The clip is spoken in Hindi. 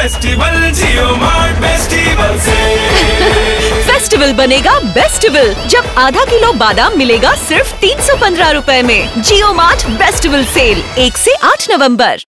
फेस्टिवल जियो मार्ट फेस्टिवल से। फेस्टिवल बनेगा बेस्टिवल जब आधा किलो बादाम मिलेगा सिर्फ 315 रुपए में। जियो मार्ट फेस्टिवल सेल 1 से 8 नवंबर।